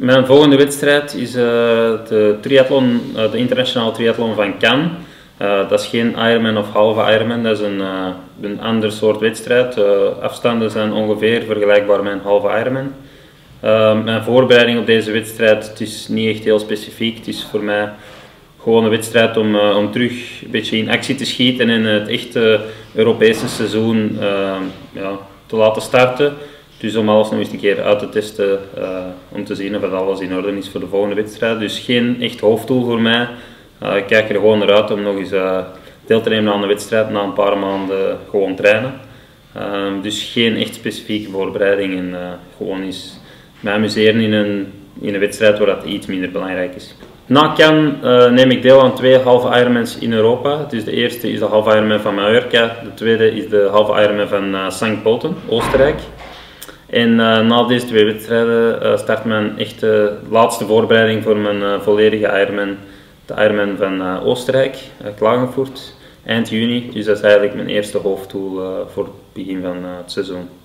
Mijn volgende wedstrijd is de triathlon, de internationale triathlon van Cannes. Dat is geen Ironman of halve Ironman, dat is een ander soort wedstrijd. De afstanden zijn ongeveer vergelijkbaar met een halve Ironman. Mijn voorbereiding op deze wedstrijd, het is niet echt heel specifiek. Het is voor mij gewoon een wedstrijd om terug een beetje in actie te schieten en het echte Europese seizoen te laten starten. Dus om alles nog eens een keer uit te testen, om te zien of alles in orde is voor de volgende wedstrijd. Dus geen echt hoofddoel voor mij. Ik kijk er gewoon naar uit om nog eens deel te nemen aan de wedstrijd na een paar maanden gewoon trainen. Dus geen echt specifieke voorbereiding en gewoon eens mij amuseren in een wedstrijd waar dat iets minder belangrijk is. Na Cannes neem ik deel aan 2 halve Ironmans in Europa. Dus de eerste is de halve Ironman van Mallorca, de tweede is de halve Ironman van St. Pölten, Oostenrijk. En na deze 2 wedstrijden start mijn echte laatste voorbereiding voor mijn volledige Ironman, de Ironman van Oostenrijk, Klagenfurt, eind juni. Dus dat is eigenlijk mijn eerste hoofddoel voor het begin van het seizoen.